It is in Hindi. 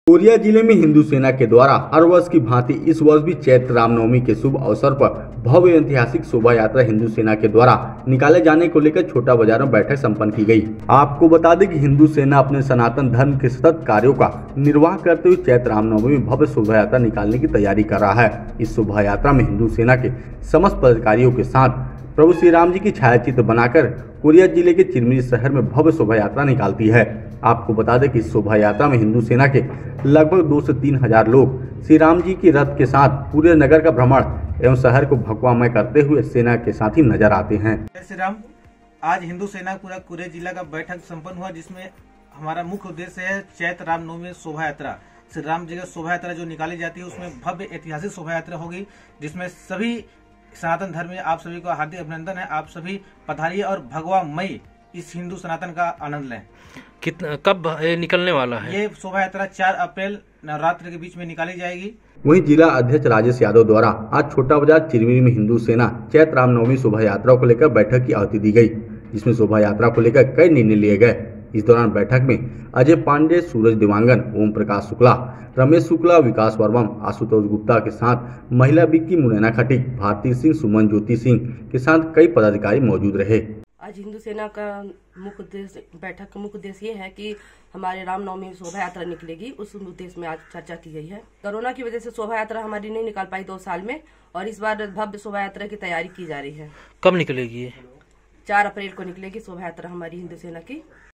कोरिया जिले में हिंदू सेना के द्वारा हर वर्ष की भांति इस वर्ष भी चैत्र रामनवमी के शुभ अवसर पर भव्य ऐतिहासिक शोभा यात्रा हिंदू सेना के द्वारा निकाले जाने को लेकर छोटा बाजार में बैठक संपन्न की गई। आपको बता दें कि हिंदू सेना अपने सनातन धर्म के सतत कार्यों का निर्वाह करते हुए चैत्र रामनवमी में भव्य शोभा यात्रा निकालने की तैयारी कर रहा है। इस शोभा यात्रा में हिंदू सेना के समस्त पदाधिकारियों के साथ प्रभु श्री राम जी की छायाचित्र बनाकर कोरिया जिले के चिरमिरी शहर में भव्य शोभा यात्रा निकालती है। आपको बता दें कि इस शोभा यात्रा में हिंदू सेना के लगभग 2 से 3 हजार लोग श्री राम जी की रथ के साथ पूरे नगर का भ्रमण एवं शहर को भगवामय करते हुए सेना के साथ ही नजर आते हैं। जय श्री राम। आज हिंदू सेना पूरा कोरिया जिला का बैठक संपन्न हुआ, जिसमें हमारा मुख्य उद्देश्य है चैत्र रामनवमी शोभा यात्रा। श्री राम जी का शोभा यात्रा जो निकाली जाती है उसमें भव्य ऐतिहासिक शोभा यात्रा होगी, जिसमें सभी सनातन धर्म में आप सभी को हार्दिक अभिनंदन है। आप सभी पधारिए और भगवामयी इस हिंदू सनातन का आनंद लें। कितना कब निकलने वाला है? ये शोभा यात्रा 4 अप्रैल नवरात्र के बीच में निकाली जाएगी। वहीं जिला अध्यक्ष राजेश यादव द्वारा आज छोटा बाजार चिरमिरी में हिंदू सेना चैत्र रामनवमी शोभा यात्रा को लेकर बैठक की आहुति दी गई, जिसमें शोभा यात्रा को लेकर कई निर्णय लिए गए। इस दौरान बैठक में अजय पांडे, सूरज देवांगन, ओम प्रकाश शुक्ला, रमेश शुक्ला, विकास वर्मा, आशुतोष गुप्ता के साथ महिला विक्की, मुनैना खटीक, भारती सिंह, सुमन ज्योति सिंह के साथ कई पदाधिकारी मौजूद रहे। आज हिंदू सेना का मुख्य उद्देश्य, बैठक का मुख्य उद्देश्य ये है कि हमारे रामनवमी शोभा यात्रा निकलेगी, उस उद्देश्य में आज चर्चा की गई है। कोरोना की वजह से शोभा यात्रा हमारी नहीं निकाल पाई 2 साल में, और इस बार भव्य शोभा यात्रा की तैयारी की जा रही है। कब निकलेगी? 4 अप्रैल को निकलेगी शोभा यात्रा हमारी हिंदू सेना की।